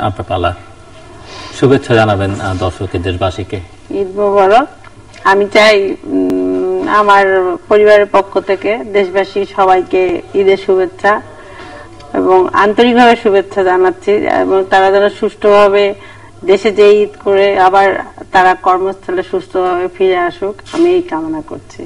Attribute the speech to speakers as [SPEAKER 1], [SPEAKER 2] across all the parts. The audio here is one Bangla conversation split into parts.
[SPEAKER 1] আপনার পালা, শুভেচ্ছা জানাবেন দর্শককে, দেশবাসীকে।
[SPEAKER 2] ঈদ মোবারক। আমি চাই আমার পরিবারের পক্ষ থেকে দেশবাসী সবাইকে ঈদের শুভেচ্ছা এবং আন্তরিকভাবে শুভেচ্ছা জানাচ্ছি, এবং তারা যেন সুষ্ঠুভাবে দেশে যে ঈদ করে আবার তারা কর্মস্থলে সুস্থভাবে ফিরে আসুক, আমি এই কামনা করছি।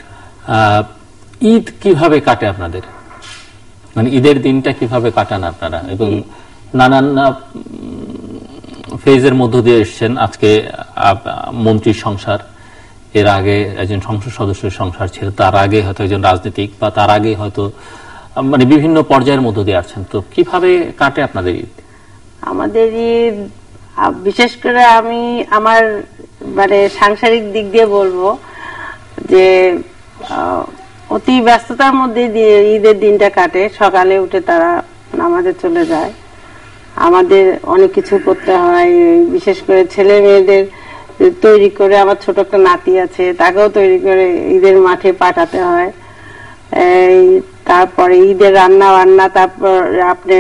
[SPEAKER 1] ঈদ কিভাবে কাটে আপনাদের, মানে ঈদের দিনটা কিভাবে কাটান আপনারা? এবং নানান ফেজের মধ্য দিয়ে এসছেন। আজকে মন্ত্রীর সংসার, এর আগে একজন সংসদ সদস্যের সংসার ছিল, তার আগে হয়তো একজন রাজনীতিক, বা তার আগে হয়তো মানে বিভিন্ন পর্যায়ের মধ্য দিয়ে আসছেন। তো কিভাবে কাটে আপনাদের ঈদ?
[SPEAKER 2] আমাদের ঈদ বিশেষ করে আমি আমার মানে সাংসারিক দিক দিয়ে বলবো যে অতি ব্যস্ততার মধ্যে দিয়ে ঈদের দিনটা কাটে। সকালে উঠে তারা নামাজে চলে যায়, আমাদের অনেক কিছু করতে হয়, বিশেষ করে ছেলে মেয়েদের তৈরি করে, আমার ছোট একটা নাতি আছে তাকেও তৈরি করে ঈদের মাঠে পাঠাতে হয়। তারপরে ঈদের রান্না বান্না, তারপর আপনার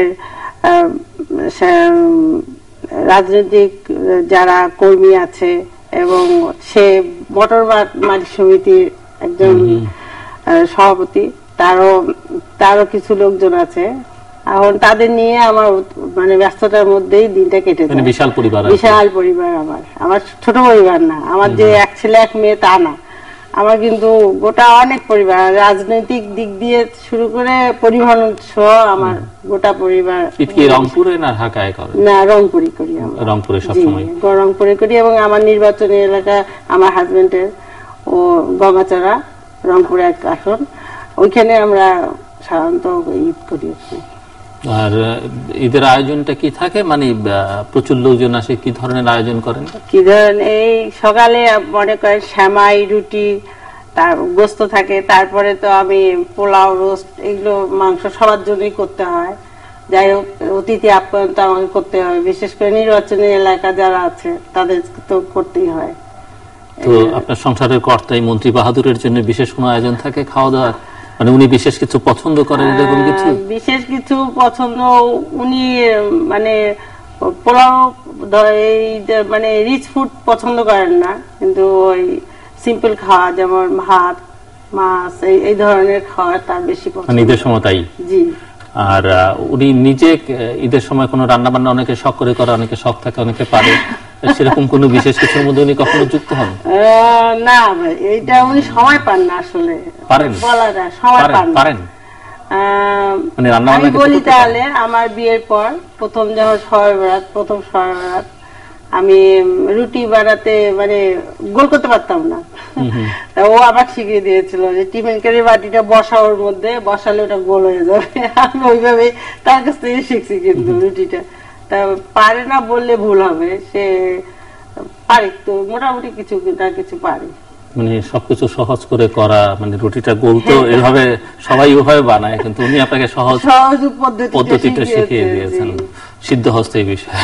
[SPEAKER 2] রাজনৈতিক যারা কর্মী আছে এবং সে মোটর মালিক সমিতির একজন সভাপতি, তারও কিছু লোকজন আছে। এখন তাদের নিয়ে আমার মানে ব্যস্ততার মধ্যেই দিনটা কেটে যায়।
[SPEAKER 1] বিশাল পরিবার,
[SPEAKER 2] বিশাল পরিবার। আমার ছোট পরিবার না, আমার যে এক ছেলে এক মেয়ে তা না, আমার কিন্তু গোটা অনেক পরিবার, রাজনৈতিক দিক দিয়ে শুরু করে পরিবহন সহ আমার গোটা পরিবার।
[SPEAKER 1] রংপুরে না ঢাকায় করেন?
[SPEAKER 2] না, রংপুরে করি।
[SPEAKER 1] রংপুরে সবসময়
[SPEAKER 2] রংপুরে করি, এবং আমার নির্বাচনী এলাকা আমার হাজবেন্ডের ও গঙ্গাচড়া, রংপুরে এক আসন, ওইখানে আমরা সাধারণত ঈদ করি।
[SPEAKER 1] আর ঈদের আয়োজনটা কি থাকে, মানে প্রচুর লোকজন আসে, কি ধরনের আয়োজন করেন?
[SPEAKER 2] কি ধরনের, এই সকালে মনে করেন সেমাই, রুটি, তার গোস্ত থাকে, তারপরে তো আমি পোলাও, রোস্ট, এগুলো মাংস সবার জন্যই করতে হয়। যাই হোক, অতিথি আপ্যায়ন তো আমাকে করতে হয়, বিশেষ করে নির্বাচনী এলাকা যারা আছে তাদের তো করতেই হয়।
[SPEAKER 1] তো আপনার সংসারের কর্তাই মন্ত্রী বাহাদুরের জন্য বিশেষ কোনো আয়োজন থাকে খাওয়া দাওয়ার? মানে উনি বিশেষ কিছু পছন্দ করেন এরকম কিছু?
[SPEAKER 2] বিশেষ কিছু পছন্দ উনি মানে পোলাও, মানে রিচ ফুড পছন্দ করেন না, কিন্তু ওই সিম্পল খাওয়া, যেমন ভাত, মাছ, এই ধরনের খাওয়া তার বেশি পছন্দ।
[SPEAKER 1] ঈদের সময় তাই?
[SPEAKER 2] জি।
[SPEAKER 1] আর উনি নিজে ঈদের সময় কোনো রান্না বান্না অনেকে শখ করে করে, অনেকে শখ থাকে, অনেকে পারে, সেরকম কোন বিশেষ কিছুর মধ্যে উনি কখনো যুক্ত হন?
[SPEAKER 2] না ভাই, এইটা উনি সময় পান না আসলে।
[SPEAKER 1] পারেন?
[SPEAKER 2] বলা যায় সময় পারেন।
[SPEAKER 1] মানে রান্না
[SPEAKER 2] আমি বলি তাহলে, আমার বিয়ের পর প্রথম যখন প্রথম শবে বরাত আমি রুটি বানাতে মানে গোল করতে পারতাম না, ও আবার শিখিয়ে দিয়েছিল যে টিফিন কারি বাটিটা বসা, ওর মধ্যে বসালে ওটা গোল হয়ে যাবে। আমি ওইভাবে তার কাছ থেকে শিখছি, কিন্তু রুটিটা তা পারে না বললে ভুল হবে, সে পারে তো মোটামুটি কিছু না কিছু পারে।
[SPEAKER 1] মানে সবকিছু সহজ করে করা, মানে রুটিটা গোল তো এভাবে সবাই ওভাবে বানায়, কিন্তু উনি আপনাকে সহজ পদ্ধতিটা শিখিয়ে দিয়েছেন, সিদ্ধ হস্ত এই বিষয়ে।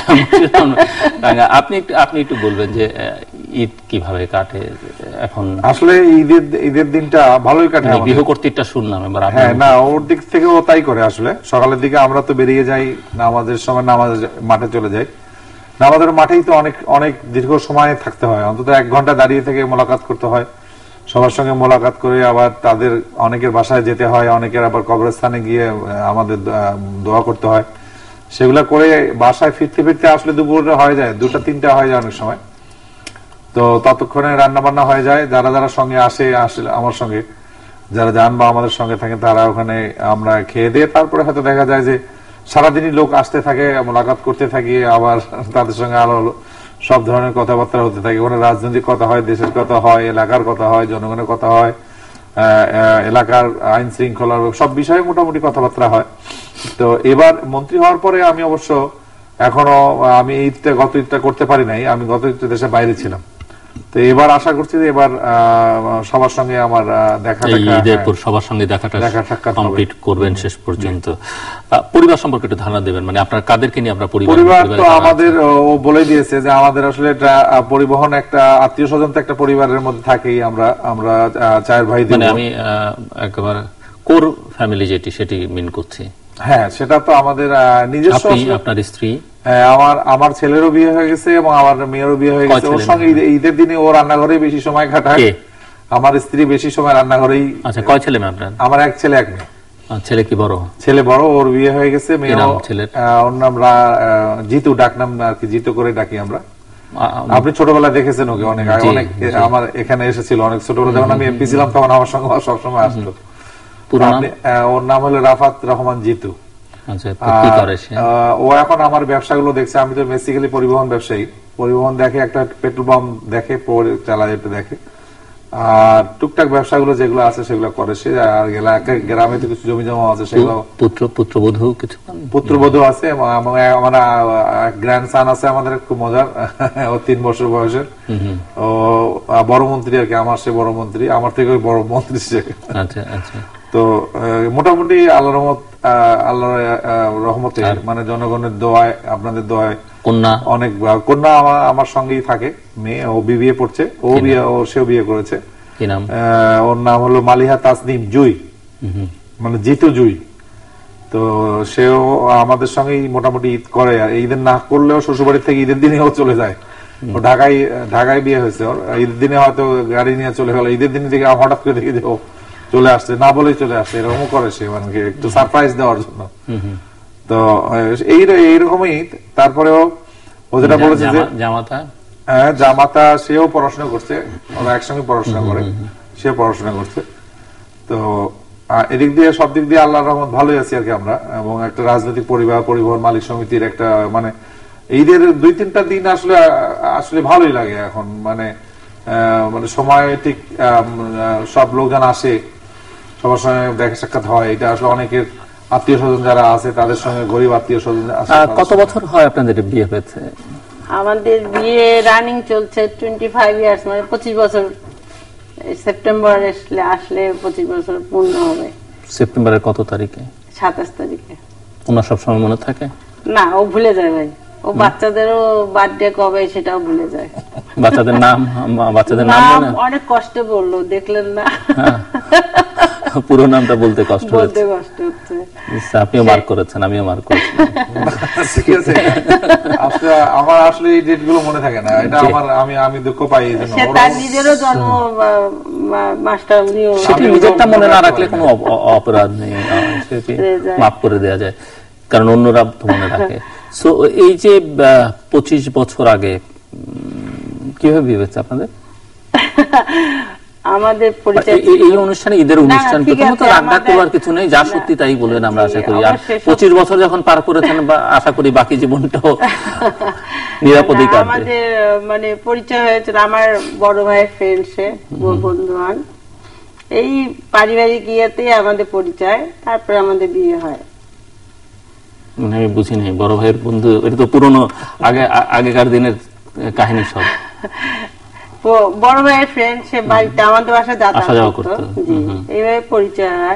[SPEAKER 1] আপনি একটু বলবেন যে ঈদ কিভাবে কাটে এখন?
[SPEAKER 3] আসলে ঈদের দিনটা ভালোই কাটে।
[SPEAKER 1] গৃহকর্তৃকটা শুনলাম এবার।
[SPEAKER 3] হ্যাঁ, না, ওর দিক থেকে ও তাই করে। আসলে সকালের দিকে আমরা তো বেরিয়ে যাই নামাজের সময়, নামাজের মাঠে চলে যাই। নামাজের মাঠেই তো অনেক দীর্ঘ সময় থাকতে হয়, অন্তত 1 ঘন্টা দাঁড়িয়ে থেকে মোলাকাত করতে হয়, সবার সঙ্গে মোলাকাত করে আবার তাদের অনেকের বাসায় যেতে হয়, অনেকের আবার কবরস্থানে গিয়ে আমাদের দোয়া করতে হয়। সেগুলা করে বাসায় ফিরতে ফিরতে আসলে দুপুরে হয়ে যায়, 2টা-3টা হয়ে যায় অনেক সময়। তো ততক্ষণে রান্না বান্না হয়ে যায়। যারা সঙ্গে আসে আমার সঙ্গে যারা যান বা আমাদের সঙ্গে থাকেন, তারা ওখানে আমরা খেয়ে দিয়ে তারপরে হয়তো দেখা যায় যে সারাদিনই লোক আসতে থাকে, মোলাকাত করতে থাকি, আবার তাদের সঙ্গে আরো সব ধরনের কথাবার্তা হতে থাকে। ওখানে রাজনৈতিক কথা হয়, দেশের কথা হয়, এলাকার কথা হয়, জনগণের কথা হয়, এলাকার আইন শৃঙ্খলার সব বিষয়ে মোটামুটি কথাবার্তা হয়। তো এবার মন্ত্রী হওয়ার পরে আমি অবশ্য এখনো আমি গত ঈদটা করতে পারি নাই, আমি গত ঈদটা দেশের বাইরে ছিলাম। তো এবার আশা করছি যে এবার সবার সঙ্গে আমার
[SPEAKER 1] সবার সঙ্গে দেখাটা কমপ্লিট করবেন শেষ পর্যন্ত। পরিবার সম্পর্কে একটু ধারণা দেবেন, মানে আপনার কাদেরকে নিয়ে আপনার
[SPEAKER 3] পরিবার? তো আমাদের ও বলে দিয়েছে যে আমাদের আসলে পরিবহন একটা আত্মীয় স্বজন তো একটা পরিবারের মধ্যে থাকেই। আমরা 4 ভাই।
[SPEAKER 1] মানে আমি একেবারে কোর ফ্যামিলি যেটি, সেটি মিন করছি।
[SPEAKER 3] হ্যাঁ, সেটা তো আমাদের নিজস্ব।
[SPEAKER 1] আপনার স্ত্রী?
[SPEAKER 3] আমার ছেলেরও বিয়ে হয়ে গেছে এবং আমার মেয়েরও বিয়ে হয়ে গেছে। ওর সঙ্গে ঈদের দিনে ও রান্নাঘরে বেশি সময় কাটায়। আমার স্ত্রী বেশি সময় রান্নাঘরেই।
[SPEAKER 1] আচ্ছা, কয় ছেলে মেয়ে আপনার?
[SPEAKER 3] আমার এক ছেলে এক মেয়ে।
[SPEAKER 1] ছেলে কি বড়?
[SPEAKER 3] ছেলে বড়, ওর বিয়ে হয়ে গেছে। মেয়ে, ওর নাম জিতু, ডাক নাম আর কি, জিতু করে ডাকি আমরা। আপনি ছোটবেলায় দেখেছেন ওকে, অনেক অনেক আমার এখানে এসেছিল অনেক ছোটবেলা, যখন আমি এমপি ছিলাম তখন আমার সঙ্গে সবসময় আসতো। ওর নাম হলো রাফাত রহমান জিতু। ও এখন আমার ব্যবসাগুলো দেখছে। আমি তো বেসিক্যালি পরিবহন ব্যবসায়ী। পরিবহন দেখে, একটা পেট্রোল পাম্প দেখে, চালায় দেখে, আর টুকটাক ব্যবসাগুলো যেগুলো আছে সেগুলো করে সে। আর গ্রামে তো কিছু জমি জমা আছে, সেগুলো।
[SPEAKER 1] পুত্রবধূ কিছু?
[SPEAKER 3] পুত্রবধূ আছে, আমার গ্র্যান্ডসান আছে আমাদের, খুব মজার। ও 3 বছর বয়সের। ও বড় মন্ত্রী আর কি, আমার সে বড় মন্ত্রী, আমার থেকে বড় মন্ত্রী সে।
[SPEAKER 1] আচ্ছা আচ্ছা।
[SPEAKER 3] তো মোটামুটি আল্লাহর রহমতে, মানে জনগণের দোয়ায়, আপনাদের দোয়ায় অনেক কন্যা আমার সঙ্গেই থাকে। মেয়ে, ও বিবিএ পড়ছে, সেও বিয়ে করেছে। ওর নাম হলো মালিহা তাসনিম জুই, মানে জিতু জুই। তো সেও আমাদের সঙ্গেই মোটামুটি ঈদ করে। আর ঈদের না করলেও শ্বশুরবাড়ি থেকে ঈদের দিনে ও চলে যায়। ও ঢাকায় বিয়ে হয়েছে ওর। ঈদের দিনে হয়তো গাড়ি নিয়ে চলে গেল, ঈদের দিনে থেকে হঠাৎ করে দেখে যে ও চলে আসছে, না বলেই চলে আসছে, এরকমও করে সে, মানে একটু সারপ্রাইজ দেওয়ার জন্য। তো এইরকমই। তারপরেও ও যেটা বলেছে যে জামাতা, সেও পড়াশোনা করছে, ওরা একসঙ্গে পড়াশোনা করে, সে পড়াশোনা করছে। তো এদিক দিয়ে সব দিক দিয়ে আল্লাহর রহমত ভালোই আছি আর কি আমরা। এবং একটা রাজনৈতিক পরিবহন মালিক সমিতির একটা, মানে ঈদের 2-3টা দিন আসলে ভালোই লাগে এখন। মানে সময় ঠিক সব লোকজন আসে, সবার সঙ্গে দেখা সাক্ষাৎ হয়। এটা আসলে অনেকের আত্মীয় স্বজন যারা আছে তাদের সঙ্গে, গরিব আত্মীয় স্বজন।
[SPEAKER 1] কত বছর হয় আপনাদের বিয়ে হয়েছে?
[SPEAKER 2] আমাদের বিয়ে রানিং চলছে 25 ইয়ার্স, মানে 25 বছর। সেপ্টেম্বর আসলে 25 বছর পূর্ণ হবে।
[SPEAKER 1] সেপ্টেম্বরের কত তারিখে?
[SPEAKER 2] 27 তারিখে।
[SPEAKER 1] ওনার সবসময় মনে থাকে
[SPEAKER 2] না, ও ভুলে যায় ভাই। ও বাচ্চাদেরও বার্থডে কবে সেটাও ভুলে যায়।
[SPEAKER 1] বাচ্চাদের নাম
[SPEAKER 2] অনেক কষ্টে বললো, দেখলেন না?
[SPEAKER 1] পুরো নামটা বলতে কষ্ট
[SPEAKER 2] হচ্ছে।
[SPEAKER 1] আপনিও মার্ক করেছেন, আমিও মার্ক করেছি।
[SPEAKER 3] ঠিক আছে, আমার আসলে এই ডেটগুলো মনে থাকে না। এটা আমি দুঃখ পাই।
[SPEAKER 2] তার নিজেরও জন্ম মাসটা
[SPEAKER 1] নিজেরটা মনে না রাখলে কোনো অপরাধ নেই, মাফ করে দেওয়া যায়, কারণ অন্যরা তো মনে রাখে। সো এই যে 25 বছর আগে কিভাবে বিয়ে হয়েছে আপনাদের?
[SPEAKER 2] আমাদের পরিচয়
[SPEAKER 1] এই অনুষ্ঠানে, ঈদের অনুষ্ঠান, প্রথমত রান্না করবার কিছু নেই, যা সত্যি তাই বলবেন, আমরা আশা করি। আর 25 বছর যখন পার করেছেন, আশা করি বাকি জীবনটাও নিরাপদে কাটবে।
[SPEAKER 2] আমাদের মানে পরিচয় হয়েছিল আমার বড় ভাইয়ের ফ্রেন্ড, সে বন্ধু হন। এই পারিবারিক ইয়েতে আমাদের পরিচয়, তারপরে আমাদের বিয়ে হয়।
[SPEAKER 1] আমি বুঝি নাই, বড় ভাইয়ের বন্ধু, এটা তো পুরনো আগেকার দিনের কাহিনী সব।
[SPEAKER 2] বড় ভাইয়ের ফ্রেন্ড, সে বাড়িতে আমাদের বাসায় যাতায়াত করতো। এইভাবে পরিচয় হয়।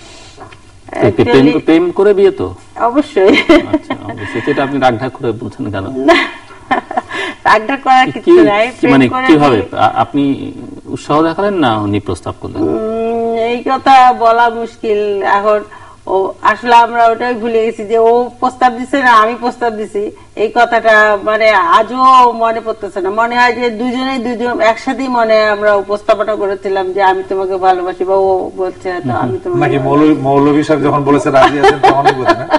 [SPEAKER 1] প্রেম করে বিয়ে তো
[SPEAKER 2] অবশ্যই।
[SPEAKER 1] সেটা আপনি রাগঢাক করে বলছেন কেন?
[SPEAKER 2] রাগঢাক করার কিছু নাই।
[SPEAKER 1] মানে কিভাবে আপনি উৎসাহ দেখালেন না উনি প্রস্তাব করলেন?
[SPEAKER 2] এই কথা বলা মুশকিল এখন। ও আসলে আমরা ওটাই ভুলে গেছি যে ও প্রস্তাব দিছে না আমি প্রস্তাব দিছি, এই কথাটা মানে আজও মনে পড়তেছে না। মনে হয় যে দুজন একসাথেই মনে আমরা উপস্থাপনা করেছিলাম যে আমি তোমাকে ভালোবাসি, বা ও বলছে আমি তোমাকে।
[SPEAKER 3] মৌলভী সাহেব যখন বলেছে রাজি আছেন তখনই বোঝে না,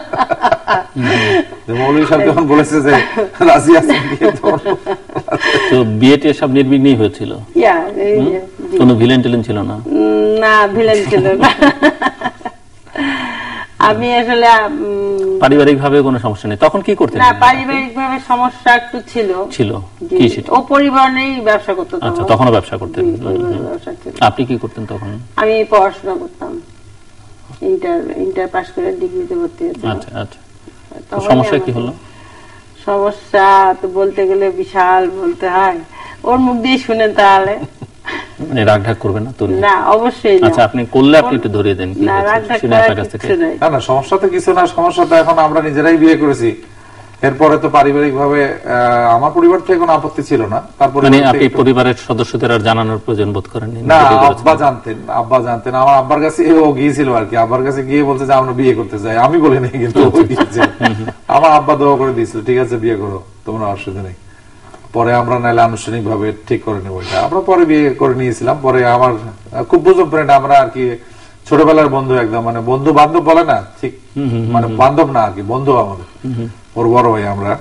[SPEAKER 3] মৌলভী সাহেব যখন বলেছে যে রাজি আছেন,
[SPEAKER 1] তো বিয়েটি সব নির্বিঘ্নেই হয়েছিল, কোনো ভিলেন টিলেন ছিল না?
[SPEAKER 2] না, ভিলেন ছিল না। আমি আসলে
[SPEAKER 1] পারিবারিক ভাবে কোনো সমস্যা নেই। তখন কি করতেন?
[SPEAKER 2] না, পারিবারিক ভাবে সমস্যা একটু ছিল।
[SPEAKER 1] কি সেটা?
[SPEAKER 2] ও পরিবহনেই ব্যবসা করতো।
[SPEAKER 1] আচ্ছা, তখনও ব্যবসা করতেন। আপনি কি করতেন তখন?
[SPEAKER 2] আমি পড়াশোনা করতাম, ইন্টার পাস করে ডিগ্রিতে ভর্তি হয়েছিলাম।
[SPEAKER 1] আচ্ছা আচ্ছা। সমস্যা কি হলো?
[SPEAKER 2] সমস্যা তো বলতে গেলে বিশাল, বলতে হয়। ওর মুখ দিয়ে শুনেন তাহলে।
[SPEAKER 1] রাগঢাক করবেন না তো?
[SPEAKER 2] না, অবশ্যই না।
[SPEAKER 1] আচ্ছা, আপনি করলে আপনি একটু ধরিয়ে দেন।
[SPEAKER 2] না, রাগঢাক করার কিছু নাই।
[SPEAKER 3] না, সমস্যা তো কিছু না। সমস্যা তো এখন আমরা নিজেরাই বিয়ে করেছি, এরপরে তো পারিবারিক ভাবে আমার পরিবার থেকে কোনো আপত্তি ছিল না। তারপরে
[SPEAKER 1] মানে আপনি পরিবারের সদস্যদের আর জানানোর প্রয়োজন বোধ করেননি?
[SPEAKER 3] না, আব্বা জানতেন। আমার আব্বার কাছে ও গিয়েছিল আর কি, আব্বার কাছে গিয়ে বলছে যে আমরা বিয়ে করতে চাই। আমি বলি নাই, কিন্তু আমার আব্বা দোয়া করে দিয়েছিল, ঠিক আছে বিয়ে করো, তোমরা অসুবিধা নেই। পরে আমরা নাইলে আনুষ্ঠানিক ভাবে ঠিক করে নেবো এটা। আমরা পরে বিয়ে করে নিয়েছিলাম। পরে আমার খুব বুঝো ফ্রেন্ড, আমরা আর কি ছোটবেলার বন্ধু, একদম মানে বন্ধু বান্ধব বলে না ঠিক, মানে বান্ধব না আর কি, বন্ধু আমাদের, ওর বড় ভাই আমরা।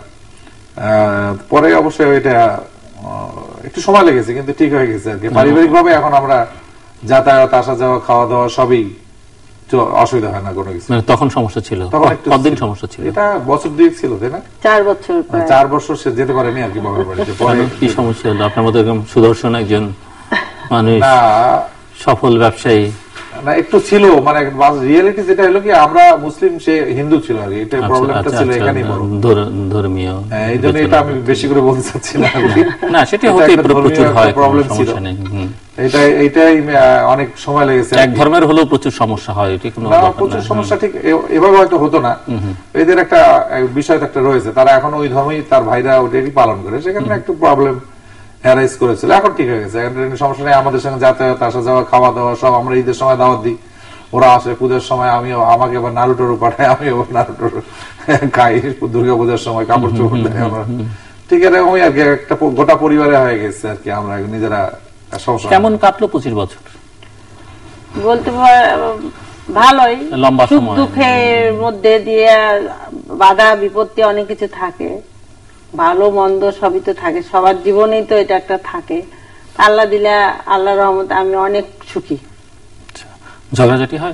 [SPEAKER 3] পরে অবশ্যই এটা একটু সময় লেগেছে, কিন্তু ঠিক হয়ে গেছে আর কি। পারিবারিক ভাবে এখন আমরা যাতায়াত, আসা যাওয়া, খাওয়া দাওয়া সবই অসুবিধা হয় না কোনো কিছু।
[SPEAKER 1] তখন সমস্যা ছিল? কতদিন সমস্যা ছিল?
[SPEAKER 3] এটা বছর দুয়েক ছিল, তাই না?
[SPEAKER 2] 4 বছর।
[SPEAKER 3] 4 বছর সে যেতে পারেনি আর কি বাবার বাড়িতে। পরে
[SPEAKER 1] কি সমস্যা হলো? আপনার মতো একদম সুদর্শন একজন মানুষ, সফল ব্যবসায়ী
[SPEAKER 3] না, একটু ছিল মানে রিয়েলিটি যেটা হলো কি, আমরা মুসলিম, সে হিন্দু ছিল আর কি। এটা প্রবলেমটা ছিল এখানেই বড়,
[SPEAKER 1] ধর্মীয়।
[SPEAKER 3] এই জন্য এটা আমি বেশি করে বলতে চাচ্ছি না।
[SPEAKER 1] না, সেটা হতে প্রচুর হয়,
[SPEAKER 3] প্রবলেম ছিল। এইটাই অনেক সময় লেগেছে।
[SPEAKER 1] এক ধর্মের হলেও প্রচুর সমস্যা হয়, এটি কোনো
[SPEAKER 3] প্রচুর সমস্যা, ঠিক এভাবে হয়তো হতো না। এদের একটা বিষয় একটা রয়েছে, তারা এখন ওই ধর্মেই, তার ভাইরা ওইটাই পালন করে, সেখানে একটু প্রবলেম অ্যারাইজ করেছিল। এখন ঠিক হয়ে গেছে, এখন সমস্যা নেই। আমাদের সঙ্গে যাতায়াত, আসা যাওয়া, খাওয়া দাওয়া সব। আমরা ঈদের সময় দাওয়াত দিই, ওরা আসে। পূজার সময় আমাকে আবার নারুটোর পাঠায়, আমি নারুটোর খাই। দুর্গা পূজার সময় কাপড় চোপড় দেয় আমরা। ঠিক এরকমই আর কি, একটা গোটা পরিবারে হয়ে গেছে আর কি। আমরা নিজেরা সমস্যা।
[SPEAKER 1] কেমন কাটলো 25 বছর?
[SPEAKER 2] বলতে ভালোই,
[SPEAKER 1] লম্বা
[SPEAKER 2] সুখ
[SPEAKER 1] সময়।
[SPEAKER 2] দুঃখের মধ্যে দিয়ে বাধা বিপত্তি অনেক কিছু থাকে, ভালো মন্দ সবই তো থাকে, সবার জীবনেই তো এটা একটা থাকে। আল্লাহ দিলে, আল্লাহর রহমতে আমি অনেক সুখী।
[SPEAKER 1] ঝগড়াঝাটি হয়?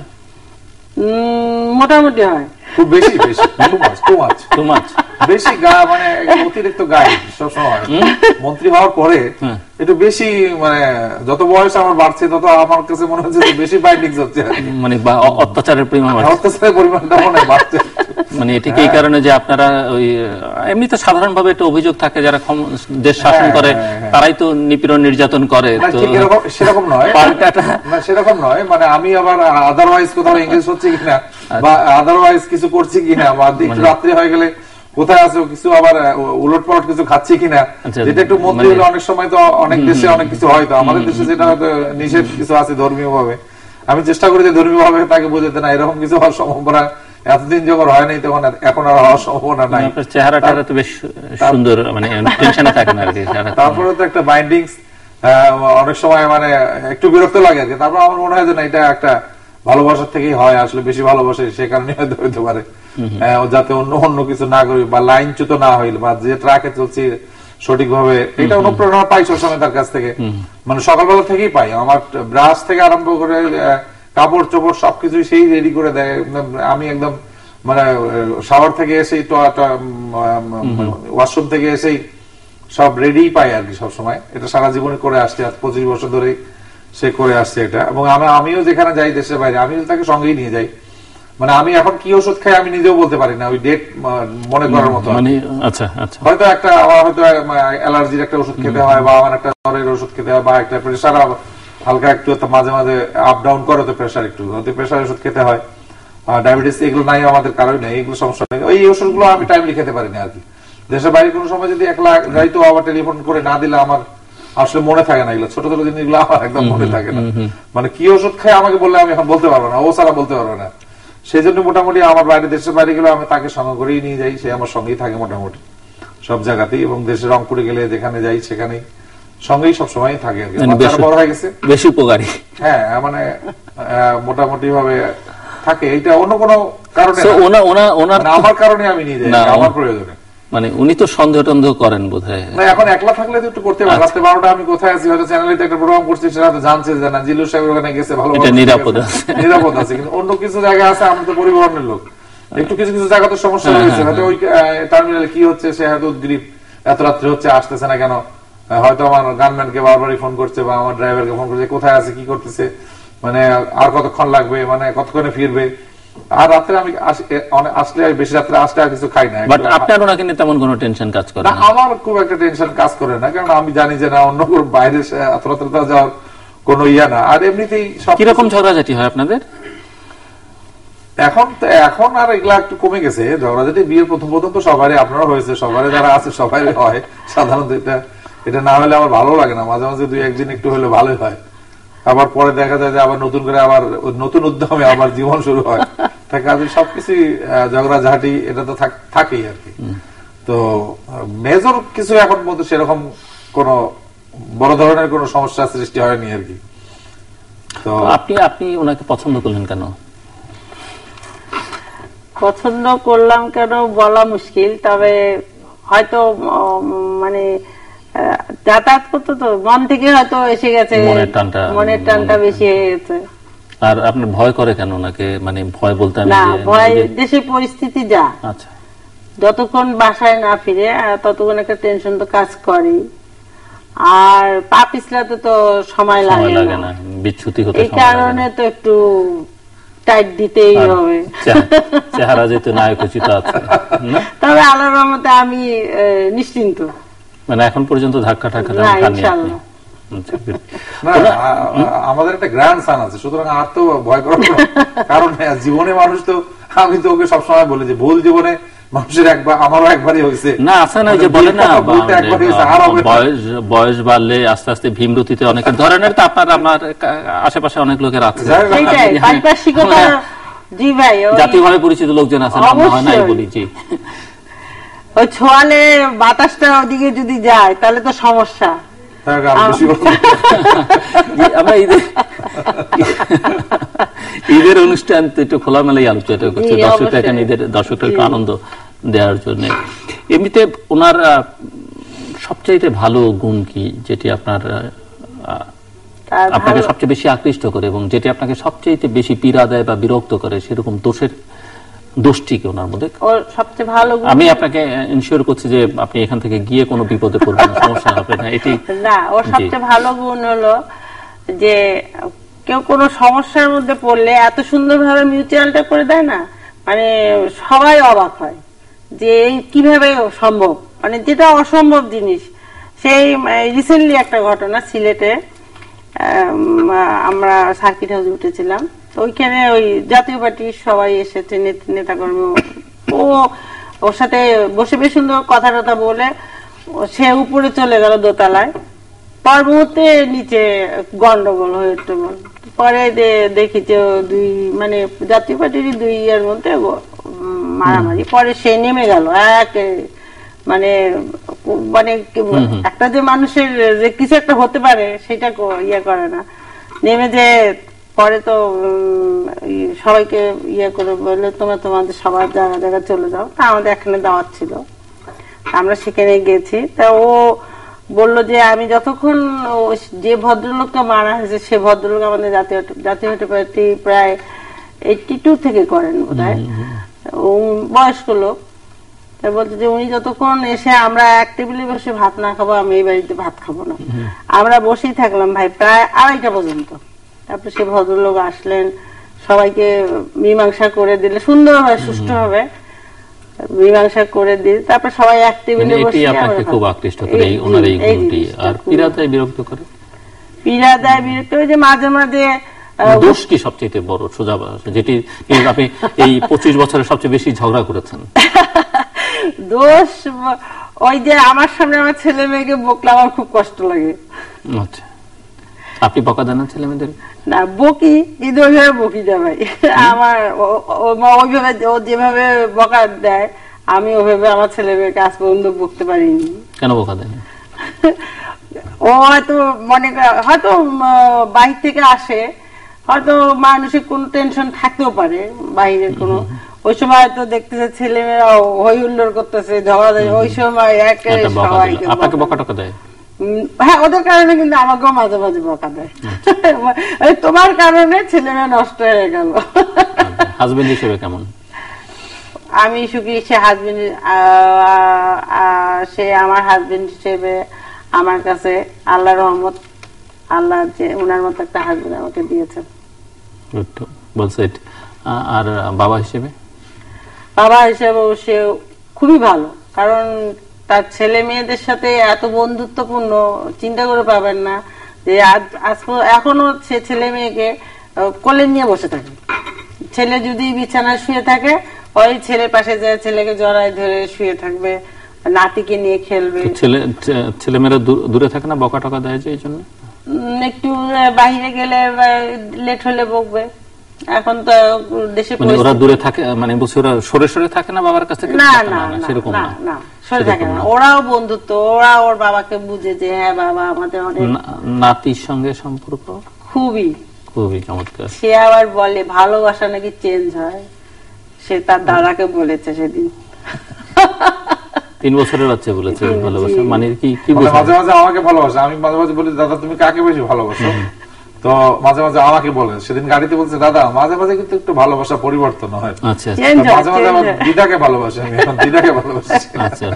[SPEAKER 2] মোটামুটি হয়।
[SPEAKER 3] খুব বেশি টু মাচ বেশি মানে অতিরিক্ত গায়ে সবসময়। মন্ত্রী হওয়ার পরে একটু বেশি, মানে যত বয়স আমার বাড়ছে তত আমার কাছে মনে হচ্ছে বেশি বাইন্ডিংস হচ্ছে, মানে
[SPEAKER 1] অত্যাচারের
[SPEAKER 3] পরিমাণটা মনে বাড়ছে।
[SPEAKER 1] মানে এটা কি এই কারণে যে আপনারা ওই এমনিতে সাধারণভাবে একটা অভিযোগ থাকে, যারা দেশ শাসন করে তারাই তো নিপীড়ন নির্যাতন করে।
[SPEAKER 3] সেরকম নয়, সেরকম নয়। মানে আমি আবার আদারওয়াইজ কোথাও ইংলিশ হচ্ছে কিনা, বা আদারওয়াইজ কিছু করছি কিনা, বা রাত্রি হয়ে গেলে কোথায় আছে কিছু আবার উলট পালট কিছু খাচ্ছি কিনা, যেটা একটু মন্ত্রী হলে অনেক সময় তো অনেক দেশে অনেক কিছু হয়। তো আমাদের দেশে যেটা হয়তো নিষেধ কিছু আছে ধর্মীয় ভাবে, আমি চেষ্টা করি যে ধর্মীয় ভাবে তাকে বোঝাতে না এরকম কিছু হওয়ার সম্ভাবনা এতদিন যখন হয় নাই, তখন এখন আর হওয়ার সম্ভাবনা নাই।
[SPEAKER 1] চেহারাটা তো বেশ সুন্দর, মানে টেনশনে থাকে না আর কি।
[SPEAKER 3] তারপরে তো একটা বাইন্ডিংস অনেক সময় মানে একটু বিরক্ত লাগে আর কি। তারপর আমার মনে হয় যে না, এটা একটা ভালোবাসার থেকেই হয় আসলে, বেশি ভালোবাসে সে কারণে হয়তো হইতে পারে, যাতে অন্য কিছু না করি বা লাইনচ্যুত না হইল, বা যে ট্রাকে চলছি সঠিকভাবে, এটা অনুপ্রেরণা পাই সবসময় তার কাছ থেকে। মানে সকালবেলা থেকেই পাই, আমার ব্রাশ থেকে আরম্ভ করে কাপড় চোপড় সবকিছু সেই রেডি করে দেয়। আমি একদম মানে শাওয়ার থেকে এসেই, ওয়াশরুম থেকে এসেই সব রেডি পাই আর কি সবসময়। এটা সারা জীবনে করে আসছে, 25 বছর ধরে সে করে আসছে এটা। এবং আমিও যেখানে যাই দেশের বাইরে, আমি তাকে সঙ্গেই নিয়ে যাই। মানে আমি এখন কি ওষুধ খাই আমি নিজেও বলতে পারি না, ওই ডেট মনে করার মতো। হয়তো একটা আমার হয়তো অ্যালার্জির একটা ওষুধ খেতে হয়, বা আমার একটা জ্বরের ওষুধ খেতে হয়, বা একটা প্রেশার হালকা একটু মাঝে মাঝে আপ ডাউন করে, তো প্রেশার একটু প্রেশার ওষুধ খেতে হয়, ডায়াবেটিস এগুলো নাই আমাদের কারোই নেই, এগুলো সমস্যা নেই। ওই ওষুধগুলো আমি টাইমলি খেতে পারি না আর কি। দেশের বাইরে কোনো সময় যদি একলা যাইতো, আবার টেলিফোন করে না দিলে আমার আসলে মনে থাকে না, এগুলো ছোট ছোট জিনিসগুলো আমার একদম মনে থাকে না। মানে কি ওষুধ খাই আমাকে বললে আমি এখন বলতে পারবো না, ও ছাড়া বলতে পারবো না। সেই জন্য মোটামুটি আমার বাইরে, দেশের বাইরে গেলে আমি তাকে সঙ্গে করেই নিয়ে যাই, সে আমার সঙ্গেই থাকে মোটামুটি সব জায়গাতেই। এবং দেশের রংপুরে গেলে যেখানে যাই সেখানেই সঙ্গেই সবসময় থাকে আর কি। বাচ্চারা বড় হয়ে গেছে, বেশি উপকারী। হ্যাঁ, মানে মোটামুটি ভাবে থাকে। এটা অন্য কোনো কারণে, আমার কারণে আমি নিয়ে যাই, আমার প্রয়োজনে।
[SPEAKER 1] মানে উনি তো সন্দেহ টন্দেহ করেন বোধহয়।
[SPEAKER 3] এখন একলা থাকলে তো একটু করতে পারে। রাত্রে 12টা আমি কোথায় আছি, হয়তো চ্যানেলে একটা প্রোগ্রাম করছি, সেটা তো জানছে যে না জিল্লুর সাহেব ওখানে গেছে, ভালো নিরাপদ আছে। কিন্তু অন্য কিছু জায়গা আছে, আমরা তো পরিবহনের লোক, একটু কিছু কিছু জায়গা তো সমস্যা হয়েছে। হয়তো ওই টার্মিনালে কি হচ্ছে, সে হয়তো উদ্গ্রীব, এত রাত্রে হচ্ছে, আসতেছে না কেন। হয়তো আমার গানম্যানকে বারবারই ফোন করছে, বা আমার ড্রাইভারকে ফোন করছে, কোথায় আছে, কি করতেছে, মানে আর কতক্ষণ লাগবে, মানে কতক্ষণে ফিরবে। আর রাত্রে আমি আসলে, বেশি রাত্রে আসলে আর কিছু খাই না। বাট আপনার ওনাকে নিয়ে তেমন কোনো টেনশন কাজ করে না? আমার খুব একটা টেনশন কাজ করে না, কারণ আমি জানি যে না, অন্য কোনো বাইরে এত রাত্রে যাওয়ার কোনো ইয়া না। আর এমনিতেই কিরকম ঝগড়াঝাটি হয় আপনাদের? না, আমার কারণে আমি নিয়ে যাই। আমার প্রয়োজনে। সব কিছু কিছু জায়গা তো সমস্যা হয়েছে, হয়তো চ্যানেলে একটা প্রোগ্রাম করছি, সেটা তো জানছে যে না জিল্লুর সাহেব ওখানে গেছে, ভালো।
[SPEAKER 1] নিরাপদ আছে।
[SPEAKER 3] এখন আর এগুলা একটু কমে গেছে। ঝগড়াঝাটি বিয়ের প্রথম তো সবারই, আপনারা হয়েছে, সবারই যারা আছে সবারই হয় সাধারণত। এটা না হলে আমার ভালো লাগে না, মাঝে মাঝে 2-1 দিন একটু হলে ভালোই হয়। আবার পরে দেখা যায় যে আবার নতুন করে আবার নতুন উদ্যমে আবার জীবন শুরু হয়। কাজে সবকিছুই ঝগড়াঝাটি এটা তো থাকেই আর কি। তো মেজর কিছু এখন মতো সেরকম কোন বড় ধরনের কোন সমস্যা সৃষ্টি হয়নি আর কি। তো
[SPEAKER 1] আপনি ওনাকে পছন্দ করলেন কেন?
[SPEAKER 2] পছন্দ করলাম কেন বলা মুশকিল, তবে হয়তো মানে যাতায়াত করতে তো মন থেকে হয়তো এসে গেছে, মনের টানটা বেশি হয়ে গেছে।
[SPEAKER 1] আর আপনার ভয় করে কেন ওনাকে? মানে ভয় বলতে
[SPEAKER 2] না, ভয় দেশের পরিস্থিতি যা,
[SPEAKER 1] আচ্ছা,
[SPEAKER 2] যতক্ষণ বাসায় না ফিরে ততক্ষণ একটা টেনশন তো কাজ করে। আর পা পিছলাতে তো সময় লাগে না,
[SPEAKER 1] বিচ্যুতি হতে
[SPEAKER 2] এই কারণে তো একটু টাইট দিতেই হবে।
[SPEAKER 1] চেহারা যেহেতু নায়কোচিত আছে,
[SPEAKER 2] তবে আল্লাহর রহমতে আমি নিশ্চিন্ত।
[SPEAKER 1] মানে এখন পর্যন্ত ধাক্কা টাক্কা
[SPEAKER 3] আমাদের একটা গ্র্যান্ড সান আছে, সুতরাং আর তো ভয় করার কারণ জীবনে মানুষ তো, আমি তো ওকে সবসময় বলি যে ভুল জীবনে মানুষের আমারও একবারই হয়েছে
[SPEAKER 1] না, আছে না যে বলে না বয়স বাড়লে আস্তে আস্তে ভীমরতিতে অনেকের ধরনের, তো আপনার আশেপাশে অনেক লোকের আছে, জাতীয়ভাবে পরিচিত লোকজন আছে, হয় নাই বলি জি।
[SPEAKER 2] ওই ছোয়ালে বাতাসটা ওদিকে যদি যায় তাহলে তো সমস্যা।
[SPEAKER 1] আমরা ঈদের অনুষ্ঠান তো একটু খোলামেলাই আলোচনা করছি, দর্শকরা এখানে দর্শকরা একটু আনন্দ দেওয়ার জন্য। এমনিতে ওনার সবচাইতে ভালো গুণ কি, যেটি আপনাকে সবচেয়ে বেশি আকৃষ্ট করে এবং যেটি আপনাকে সবচেয়ে বেশি পীড়া দেয় বা বিরক্ত করে, সেরকম দোষটি কি ওনার মধ্যে?
[SPEAKER 2] সবচেয়ে ভালো
[SPEAKER 1] আমি আপনাকে ইনশিওর করছি যে আপনি এখান থেকে গিয়ে কোনো বিপদে পড়বেন না, সমস্যা হবে না। এটি
[SPEAKER 2] না, ওর সবচেয়ে ভালো গুণ হলো যে কেউ কোনো সমস্যার মধ্যে পড়লে এত সুন্দরভাবে মিউচুয়ালটা করে দেয় না, মানে সবাই অবাক হয় যে কিভাবে সম্ভব, মানে যেটা অসম্ভব জিনিস। সেই রিসেন্টলি একটা ঘটনা, সিলেটে আমরা সার্কিট হাউসে উঠেছিলাম, তো ওইখানে ওই জাতীয় পার্টির সবাই এসেছে, নেতাকর্মী। ওর সাথে বসে বেশ সুন্দর কথা টথা বলে সে উপরে চলে গেল দোতলায়, পর মুহূর্তে নিচে গন্ডগোল হয়েছে। পরে দেখি যে মানে জাতীয় পার্টির 2 ইয়ার মধ্যে মারামারি। পরে সে নেমে গেল মানে মানে একটা যে মানুষের যে কিছু একটা হতে পারে সেটা করে না, নেমে যে পরে তো সবাইকে করে বললে তোমরা তোমাদের সবার জায়গা চলে যাও। তা আমাদের এখানে দাওয়াত ছিল, আমরা সেখানে গেছি। তা ও বললো যে আমি যতক্ষণ যে ভদ্রলোককে মারা হয়েছে সে ভদ্রলোক আমাদের জাতীয় পার্টি প্রায় 82 থেকে করেন বোধহয়, বয়স্ক লোক। বলছে যে উনি যতক্ষণ এসে আমরা এক টেবিলে বসে ভাত না খাবো, আমি এই বাড়িতে ভাত খাবো না। আমরা বসেই থাকলাম ভাই প্রায় 2:30টা পর্যন্ত। তারপর সে ভদ্রলোক আসলেন, সবাইকে মীমাংসা করে দিলে সুন্দরভাবে সুষ্ঠুভাবে মীমাংসা করে দিল। তারপর সবাই এক টেবিলে বসে।
[SPEAKER 1] আপনাকে খুব আকৃষ্ট করে ওনার এই গুণটি। আর পীড়া দেয় বিরক্ত করে?
[SPEAKER 2] পীড়া দেয় বিরক্ত করে যে মাঝে মাঝে।
[SPEAKER 1] দোষ কি সবচেয়ে বড় সোজা, যেটি আপনি এই 25 বছরে সবচেয়ে বেশি ঝগড়া করেছেন?
[SPEAKER 2] দোষ ওই যে আমার সামনে আমার ছেলে মেয়েকে বকলে আমার খুব কষ্ট লাগে।
[SPEAKER 1] আচ্ছা, আপনি বকা দেন না ছেলে মেয়েদের?
[SPEAKER 2] না, বকি, কিন্তু ওইভাবে বকি না ভাই। আমার ওইভাবে ও যেভাবে বকা দেয় আমি ওইভাবে আমার ছেলে মেয়েকে আজ পর্যন্ত বকতে পারিনি।
[SPEAKER 1] কেন বকা দেন?
[SPEAKER 2] ও হয়তো হয়তো বাহির থেকে আসে, হয়তো মানসিক কোন টেনশন থাকতেও পারে বাইরের কোনো, ওই সময় হয়তো দেখতেছে ছেলে মেয়েরা হই হুল্লোড় করতেছে, ঝগড়া, ওই সময়
[SPEAKER 1] আপনাকে বকা টকা দেয়?
[SPEAKER 2] হ্যাঁ, ওদের কারণে, কিন্তু আমাকেও মাঝে মাঝে বকা দেয়। তোমার কারণে ছেলে মেয়ে নষ্ট হয়ে গেল।
[SPEAKER 1] হাজবেন্ড হিসেবে কেমন?
[SPEAKER 2] আমি সুখী, সে হাজবেন্ড, সে আমার হাজবেন্ড হিসেবে আমার কাছে আল্লাহর রহমত, আল্লাহ যে উনার মতো একটা হাজবেন্ড আমাকে দিয়েছেন।
[SPEAKER 1] আর বাবা হিসেবে?
[SPEAKER 2] বাবা হিসেবে সে খুবই ভালো, কারণ তার ছেলে মেয়েদের সাথে এত বন্ধুত্বপূর্ণ, চিন্তা করে পাবেন না যে এখনো সে ছেলে মেয়েকে কোলে নিয়ে বসে থাকে। ছেলে যদি বিছানায় শুয়ে থাকে, ওই ছেলের পাশে যায় ছেলেকে জড়ায় ধরে শুয়ে থাকবে, নাতিকে নিয়ে খেলবে।
[SPEAKER 1] ছেলেমেয়েরা দূরে থাকে না, বকা টকা দেয় যে এই জন্য?
[SPEAKER 2] একটু বাইরে গেলে লেট হলে বকবে। এখন তো দেশে
[SPEAKER 1] ওরা দূরে থাকে, মানে বলছি ওরা সরে সরে থাকে না বাবার কাছ থেকে?
[SPEAKER 2] না না
[SPEAKER 1] সেরকম
[SPEAKER 2] না, সরে থাকে না। ওরাও বন্ধুত্ব, ওরা ওর বাবাকে বুঝে যে হ্যাঁ বাবা আমাদের অনেক।
[SPEAKER 1] নাতির সঙ্গে সম্পর্ক
[SPEAKER 2] খুবই
[SPEAKER 1] খুবই চমৎকার।
[SPEAKER 2] সে আবার বলে ভালোবাসা নাকি চেঞ্জ হয়, সে তার দাদাকে বলেছে সেদিন।
[SPEAKER 1] 3 বছরের বাচ্চা বলেছে ভালোবাসা মানে কি?
[SPEAKER 3] মাঝে মাঝে আমাকে ভালোবাসে, আমি মাঝে মাঝে বলি দাদা তুমি কাকে বেশি ভালোবাসো, তো মাঝে মাঝে আমাকে বলে। সেদিন গাড়িতে বলছে দাদা মাঝে মাঝে কিন্তু একটু ভালোবাসা পরিবর্তন হয়,
[SPEAKER 1] আচ্ছা
[SPEAKER 3] মাঝে মাঝে আমার দিদাকে ভালোবাসি, আমি এখন দিদাকে ভালোবাসি।
[SPEAKER 1] আচ্ছা,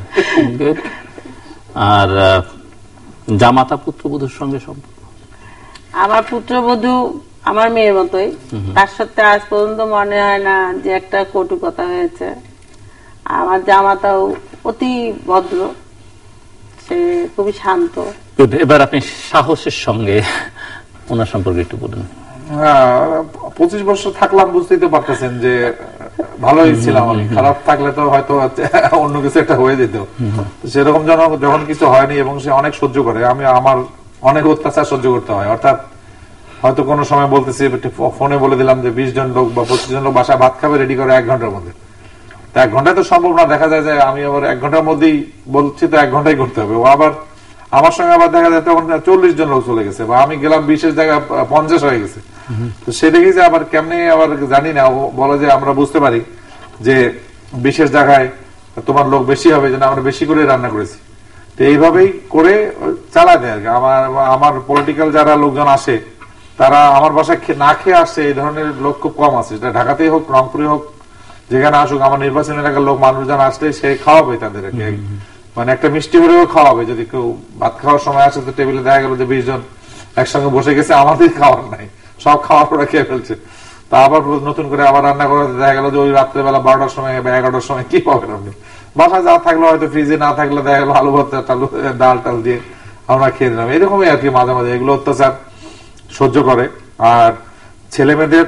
[SPEAKER 1] আর জামাতা পুত্রবধূর সঙ্গে সম্পর্ক?
[SPEAKER 2] আমার পুত্রবধূ আমার মেয়ের মতোই, তার সাথে আজ পর্যন্ত মনে হয় না যে একটা কটু কথা হয়েছে। আমার জামাতাও অতি ভদ্র, সে খুবই শান্ত।
[SPEAKER 1] এবার আপনি সাহসের সঙ্গে ওনার সম্পর্কে একটু বলুন।
[SPEAKER 3] 25 বছর থাকলাম, বুঝতেই তো পারতেছেন যে ভালোই ছিলাম আমি। খারাপ থাকলে তো হয়তো অন্য কিছু একটা হয়ে যেত, সেরকম যখন কিছু হয়নি। এবং সে অনেক সহ্য করে, আমি আমার অনেক অত্যাচার সহ্য করতে হয়। অর্থাৎ হয়তো কোনো সময় বলতেছি, ফোনে বলে দিলাম যে 20 জন লোক বা 25 জন লোক বাসায় ভাত খাবে, রেডি করে 1 ঘন্টার মধ্যে। তা 1 ঘন্টায় তো সম্ভব না, দেখা যায় যে আমি আবার 1 ঘন্টার মধ্যেই বলছি, তো 1 ঘন্টাই করতে হবে। ও আবার আমার সঙ্গে আবার দেখা যায় তখন 40 জন লোক চলে গেছে, বা আমি গেলাম 20-এর জায়গায় 50 হয়ে গেছে। তো সে দেখি যে আবার কেমনি আবার জানি না, ও বলে যে আমরা বুঝতে পারি যে 20-এর জায়গায় তোমার লোক বেশি হবে, যেন আমরা বেশি করে রান্না করেছি। তো এইভাবেই করে চালায় দেয় আর কি। আমার পলিটিক্যাল যারা লোকজন আসে, তারা আমার বাসায় না খেয়ে আসছে, এই ধরনের লোক খুব কম আছে। সেটা ঢাকাতেই হোক, রংপুরে হোক, যেখানে আসুক, আমার নির্বাচন এলাকার লোক মানুষজন আসলে সে খাওয়াবে তাদেরকে, মানে একটা মিষ্টি হলেও খাওয়াবে। যদি কেউ ভাত খাওয়ার সময় আসে, তো টেবিলে দেখা গেল যে 20 জন একসঙ্গে বসে গেছে, আমাদের খাওয়ার নাই, সব খাওয়ার পরে খেয়ে ফেলছে। তা আবার নতুন করে আবার রান্না করে দেখা গেল যে ওই রাত্রেবেলা 12টার সময় বা 11টার সময় কি পাবেন আপনি? বাসায় যা থাকলো, হয়তো ফ্রিজে না থাকলে দেখা গেল আলু ভর্তা, ডাল টাল দিয়ে আমরা খেয়ে নিলাম। এরকমই আর কি। মাঝে মাঝে এগুলো অত্যাচার সহ্য করে। আর ছেলে মেয়েদের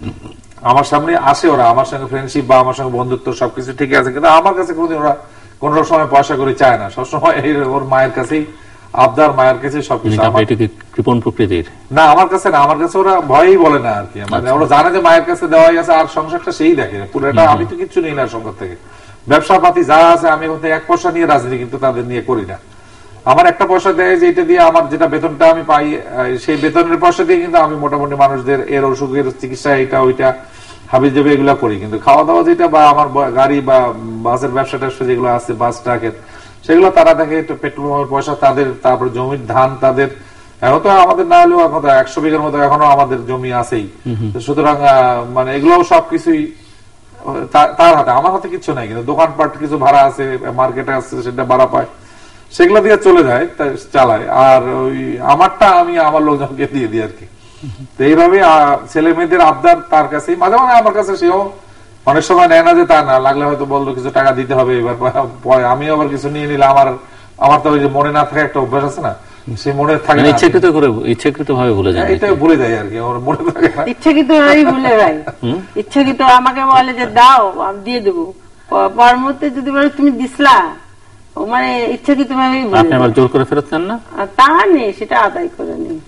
[SPEAKER 3] আমার সামনে আসে, ওরা আমার সঙ্গে ফ্রেন্ডশিপ বা আমার সঙ্গে বন্ধুত্ব সবকিছু ঠিক আছে, কিন্তু আমার কাছে কোনোদিন ওরা কোন সময় পয়সা করে চায় না। সবসময় ওর মায়ের কাছেই আবদার, মায়ের কাছে সবকিছু।
[SPEAKER 1] কৃপণ প্রকৃতির
[SPEAKER 3] না, আমার কাছে না, আমার কাছে ওরা ভয়ই বলে না আর কি। মানে ওরা জানে যে মায়ের কাছে দেওয়াই আছে, আর সংসারটা সেই দেখে পুরোটা। আমি তো কিচ্ছু নেই না সংসার থেকে, ব্যবসা পাতি যা আছে আমি 1 পয়সা নিয়ে রাজনীতি কিন্তু তাদের নিয়ে করি না। আমার 1 পয়সা দেয়, যে এটা দিয়ে আমার যেটা বেতনটা আমি পাই, সেই বেতনের পয়সা দিয়ে কিন্তু আমি মোটামুটি মানুষদের এর অসুখের চিকিৎসা, এটা ওইটা হাবি যাবে এগুলা করি। কিন্তু খাওয়া দাওয়া যেটা, বা আমার গাড়ি বা বাসের ব্যবসা ট্যাবসা যেগুলো আছে, বাস ট্রাকের, সেগুলো তারা দেখে। পেট্রোল পাম্পের পয়সা তাদের, তারপর জমির ধান তাদের। এখন তো আমাদের না হলেও এখন 100 বিঘার মতো এখনো আমাদের জমি আছেই। সুতরাং মানে এগুলো সবকিছুই তার হাতে, আমার হাতে কিছু নাই। কিন্তু দোকানপাট কিছু ভাড়া আছে, মার্কেটে আছে, সেটা ভাড়া পায়, সেগুলো দিয়ে চলে যায়, চালায়। আর ওই আমারটা আমি আমার লোকজনকে দিয়ে দিই আর কি। তো এইভাবে ছেলে মেয়েদের আবদার তার কাছেই, মাঝে মাঝে আমার কাছে সেও অনেক সময় নেয় না, যে তা না, লাগলে হয়তো বললো কিছু টাকা দিতে হবে। এবার আমি আবার কিছু নিয়ে নিলে আমার তো ওই যে মনে না থাকা একটা অভ্যাস আছে না, সে মনে থাকে না,
[SPEAKER 1] ইচ্ছাকৃত ভাবে ভুলে যায়,
[SPEAKER 3] এটা ভুলে যায় আর কি। আমার মনে থাকে না,
[SPEAKER 2] ইচ্ছাকৃত ভুলে যায়। ইচ্ছাকৃত আমাকে বলে যে দাও, আমি দিয়ে দেবো, পর মুহূর্তে যদি বলে তুমি দিসলা, মানে ইচ্ছাকৃত ভাবে
[SPEAKER 1] জোর করে ফেরত নেন না,
[SPEAKER 2] তা নেই, সেটা আদায় করে নেই।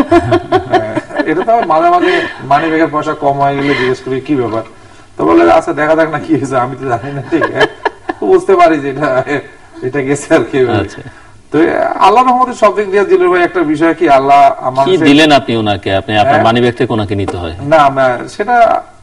[SPEAKER 3] এটা তো মাঝে মাঝে মানি ব্যাগের পয়সা কম হয়ে গেলে জিজ্ঞেস করি কি ব্যাপার, তো বলে আচ্ছা দেখা যাক না কি হয়েছে, আমি তো জানি না, ঠিক বুঝতে পারি যে এটা গেছে আর কি। তো আল্লাহ রহমতের সব দিক দিয়ে দিলেন ভাই। একটা বিষয় কি, আল্লাহ আমার
[SPEAKER 1] দিলেন আপনি ওনাকে, আপনি আপনার মানি ব্যাগ থেকে ওনাকে নিতে হয়
[SPEAKER 3] না, সেটা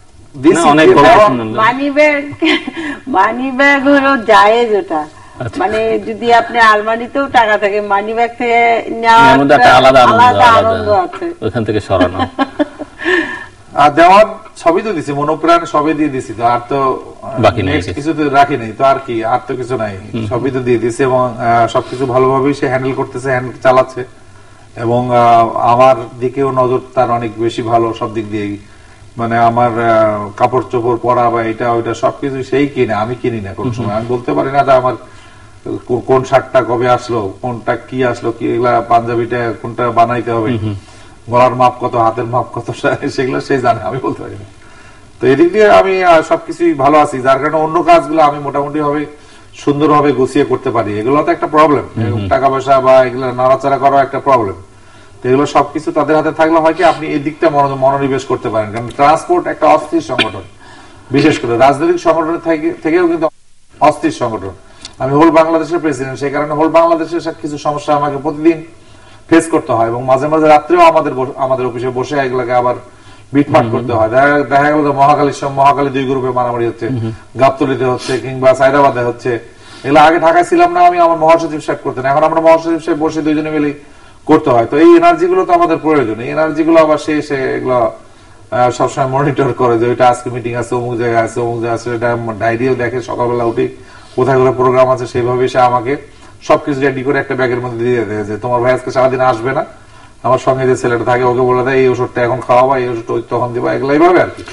[SPEAKER 2] মানি ব্যাগ হলো জায়েজ ওটা। মানে যদি আপনি আলমারিতেও টাকা থাকে, মানি ব্যাগ থেকে নেওয়ার
[SPEAKER 1] আলাদা
[SPEAKER 2] আনন্দ আছে,
[SPEAKER 1] ওখান থেকে সরানো।
[SPEAKER 3] আর দেওয়ার সবই তো দিছি, মনোপ্রাণ সবই দিয়ে দিছি, তো আর তো বাকি নেই, কিছু তো রাখি নাই, তো আর কি, আর তো কিছু নাই, সবই তো দিয়ে দিছি। এবং সবকিছু ভালোভাবেই সে হ্যান্ডেল করতেছে, হ্যান্ডেল চালাচ্ছে। এবং আমার দিকেও নজর তার অনেক বেশি ভালো সব দিক দিয়েই। মানে আমার কাপড় চোপড় পরা বা এটা ওইটা সবকিছু সেই কিনে, আমি কিনি না কোনো সময়। আমি বলতে পারি না যে আমার কোন শার্টটা কবে আসলো, কোনটা কি আসলো, কি এগুলা পাঞ্জাবিটা কোনটা বানাইতে হবে, গলার মাপ কত, হাতের মাপ কত, সেগুলো সে জানে, আমি বলতে পারি না। তো এদিক দিয়ে আমি সবকিছুই ভালো আছি, যার কারণে অন্য কাজগুলো আমি মোটামুটি ভাবে সুন্দরভাবে গুছিয়ে করতে পারি। এগুলো তো একটা প্রবলেম, টাকা পয়সা বা এগুলো নাড়াচাড়া করা একটা প্রবলেম। তো এগুলো সবকিছু তাদের হাতে থাকলে হয় কি আপনি এই দিকটা মনোনিবেশ করতে পারেন। কারণ ট্রান্সপোর্ট একটা অস্থির সংগঠন, বিশেষ করে রাজনৈতিক সংগঠনের থেকেও কিন্তু অস্থির সংগঠন। আমি হোল বাংলাদেশের প্রেসিডেন্ট, সেই কারণে হোল বাংলাদেশের কিছু সমস্যা আমাকে প্রতিদিন ফেস করতে হয়, এবং মাঝে মাঝে রাত্রেও আমাদের অফিসে বসে এগুলোকে আবার বিটমাট করতে হয়। দেখা গেল মহাকালী 2 গ্রুপে মারামারি হচ্ছে, গাবতলীতে হচ্ছে কিংবা সাইদাবাদে হচ্ছে। এগুলো আগে ঢাকায় ছিলাম না আমি, আমার মহাসচিব সাহেব করতেন, এখন আমরা মহাসচিব সাহেব বসে দুইজনে মিলে করতে হয়। তো এই এনার্জি গুলো তো আমাদের প্রয়োজন, এই এনার্জি গুলো আবার সে এগুলো সবসময় মনিটর করে যে ওইটা আজকে মিটিং আছে, অমুক জায়গায় আছে, অমুক জায়গায় আছে, এটা ডায়েরিও দেখে, সকালবেলা উঠে কোথায় কোথায় প্রোগ্রাম আছে সেইভাবে সে আমাকে সবকিছু রেডি করে একটা ব্যাগের মধ্যে দিয়ে দেয় যে তোমার ভাই আজকে সারাদিন আসবে না, আমার সঙ্গে যে ছেলেটা থাকে ওকে বলে দেয় এই ওষুধটা এখন খাওয়াবা, এই ওষুধটা তখন দিবা, এগুলো এইভাবে আর কি।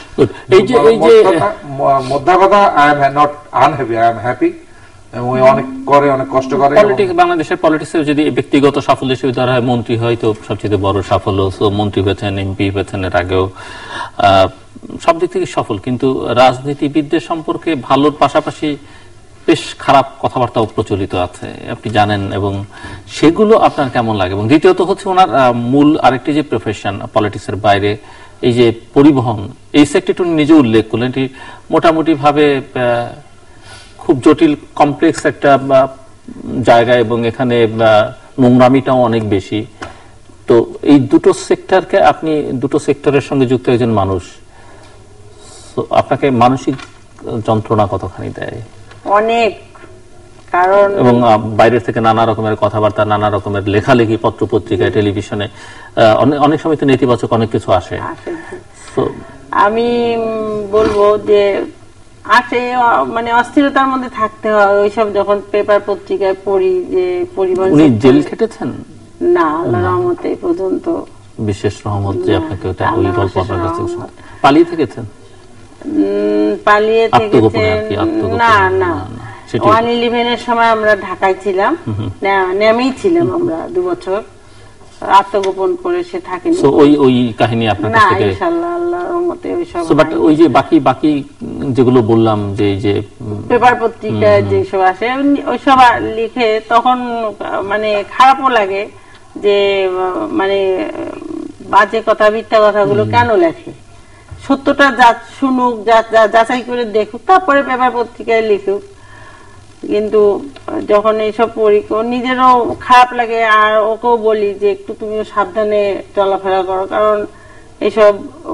[SPEAKER 3] মোদ্দা কথা, I am not unhappy, I am happy. অনেক করে, অনেক কষ্ট করে।
[SPEAKER 1] বাংলাদেশের পলিটিক্সে যদি ব্যক্তিগত সাফল্য হিসেবে ধরা হয়, মন্ত্রী হয়তো সবচেয়ে বড় সাফল্য। মন্ত্রী হয়েছেন, এমপি হয়েছেন, এর আগেও সব দিক থেকে সফল। কিন্তু রাজনীতিবিদদের সম্পর্কে ভালোর পাশাপাশি বেশ খারাপ কথাবার্তাও প্রচলিত আছে, আপনি জানেন, এবং সেগুলো আপনার কেমন লাগে? এবং দ্বিতীয়ত হচ্ছে ওনার মূল আরেকটি যে প্রফেশন পলিটিক্সের বাইরে, এই যে পরিবহন, এই সেক্টরটি নিজে উল্লেখ করলেন, এটি মোটামুটি ভাবে খুব জটিল কমপ্লেক্স একটা জায়গা, এবং এখানে নোংরামিটাও অনেক বেশি। তো এই দুটো সেক্টরকে, আপনি দুটো সেক্টরের সঙ্গে যুক্ত একজন মানুষ, আপনাকে মানসিক যন্ত্রণা কতখানি দেয়?
[SPEAKER 2] অনেক। কারণ
[SPEAKER 1] এবং বাইরের থেকে নানা রকমের কথাবার্তা, নানা রকমের লেখালেখি পত্র পত্রিকায়, টেলিভিশনে অনেক সময় তো নেতিবাচক অনেক কিছু আসে।
[SPEAKER 2] আমি বলবো যে আসে, মানে অস্থিরতার মধ্যে থাকতে হয় ওইসব যখন পেপার পত্রিকায় পড়ি যে পরিবার।
[SPEAKER 1] উনি জেল খেটেছেন?
[SPEAKER 2] না, আল্লাহর রহমতে পর্যন্ত।
[SPEAKER 1] বিশেষ রহমত যে আপনাকে ওটা ওই গল্প আপনার কাছে পালিয়ে থেকেছেন?
[SPEAKER 2] পালিয়ে থেকেছেন না, না। 1/11 এর সময় আমরা ঢাকায় ছিলাম, নেমেই ছিলাম আমরা 2 বছর, আত্মগোপন করে সে থাকেনি।
[SPEAKER 1] ওই কাহিনী আপনার কাছ থেকে?
[SPEAKER 2] না, ইনশাআল্লাহ আল্লাহর রহমতে ওইসব।
[SPEAKER 1] বাট ওই যে বাকি যেগুলো বললাম, যে এই যে
[SPEAKER 2] পেপার পত্রিকায় যেসব আসে ওইসব লিখে, তখন মানে খারাপও লাগে যে মানে বাজে কথা, মিথ্যা কথাগুলো কেন লেখে। সত্যটা শুনুক, যাচাই করে দেখুক, তারপরে পেপার পত্রিকায় লিখুক। কিন্তু যখন এইসব পড়ি নিজেরও খারাপ লাগে, আর ওকেও বলি যে একটু তুমিও সাবধানে চলাফেরা করো, কারণ এইসব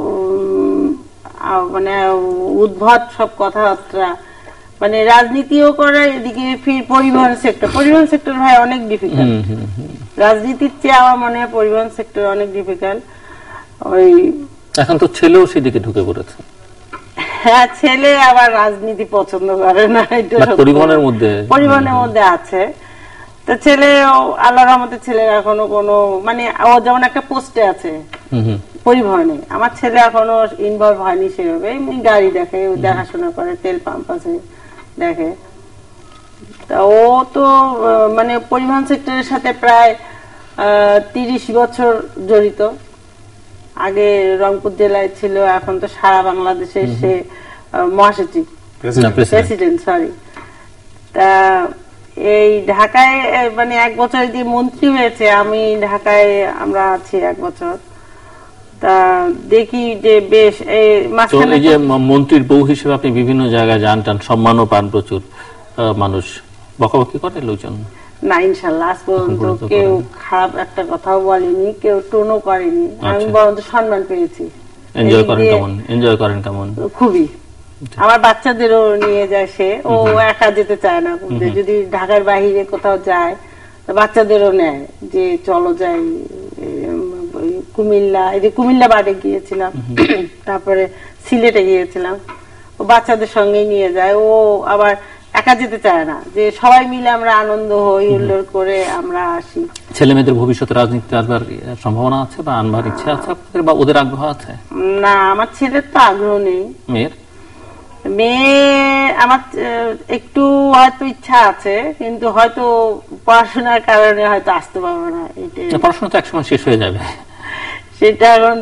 [SPEAKER 2] মানে উদ্ভট সব কথাবার্তা, মানে রাজনীতিও করে, এদিকে পরিবহন সেক্টর ভাই অনেক ডিফিকাল্ট। রাজনীতির চেয়ে আমার মনে হয় পরিবহন সেক্টর অনেক ডিফিকাল্ট। ওই
[SPEAKER 1] এখন তো ছেলেও সেদিকে ঢুকে পড়েছে।
[SPEAKER 2] হ্যাঁ, ছেলে আবার রাজনীতি পছন্দ করে না,
[SPEAKER 1] পরিবহনের মধ্যে
[SPEAKER 2] আছে। তো ছেলে, আল্লাহর রহমতে ছেলের এখনো কোনো, মানে ও যেমন একটা পোস্টে আছে পরিবহনে, আমার ছেলে এখনো ইনভলভ হয়নি সেভাবে। এমনি গাড়ি দেখে, দেখাশোনা করে, তেল পাম্প আছে দেখে। তা ও তো মানে পরিবহন সেক্টরের সাথে প্রায় 30 বছর জড়িত। আগে রংপুর জেলায় ছিল, এখন তো সারা বাংলাদেশে সে মহাসচিব, প্রেসিডেন্ট, সরি। তা এই ঢাকায় মানে 1 বছর দিয়ে মন্ত্রী হয়েছে, আমি ঢাকায় আমরা আছি 1 বছর। তা দেখি যে বেশ
[SPEAKER 1] এই যে মন্ত্রীর বউ হিসেবে আপনি বিভিন্ন জায়গায় যান টান, সম্মানও পান প্রচুর। মানুষ বকাবকি করে লোকজন?
[SPEAKER 2] না, ইনশাল্লাহ আজ পর্যন্ত কেউ খারাপ একটা কথাও বলেনি, কেউ টোনও করেনি। আমি বরঞ্চ সম্মান পেয়েছি।
[SPEAKER 1] এনজয় করেন কেমন?
[SPEAKER 2] খুবই। আমার বাচ্চাদেরও নিয়ে যায় সে, ও একা যেতে চায় না। যদি ঢাকার বাইরে কোথাও যায়, বাচ্চাদেরও নেয় যে চলো যাই কুমিল্লা, এই যে কুমিল্লা বাড়ে গিয়েছিলাম, তারপরে সিলেটে গিয়েছিলাম, ও বাচ্চাদের সঙ্গে নিয়ে যায়। ও আবার একা যেতে চায় না, যে সবাই মিলে আমরা আনন্দ হই, উল্লোড় করে আমরা আসি।
[SPEAKER 1] ছেলে মেয়েদের ভবিষ্যতে রাজনীতিতে আসবার সম্ভাবনা আছে বা আনবার ইচ্ছা আছে আপনাদের, বা ওদের আগ্রহ আছে?
[SPEAKER 2] না, আমার ছেলের তো আগ্রহ নেই। মেয়ে আমার একটু হয়তো ইচ্ছা আছে, কিন্তু হয়তো পড়াশোনার কারণে হয়তো আসতে পারবো না।
[SPEAKER 1] পড়াশোনা তো একসময় শেষ হয়ে যাবে,
[SPEAKER 2] সেটা এখন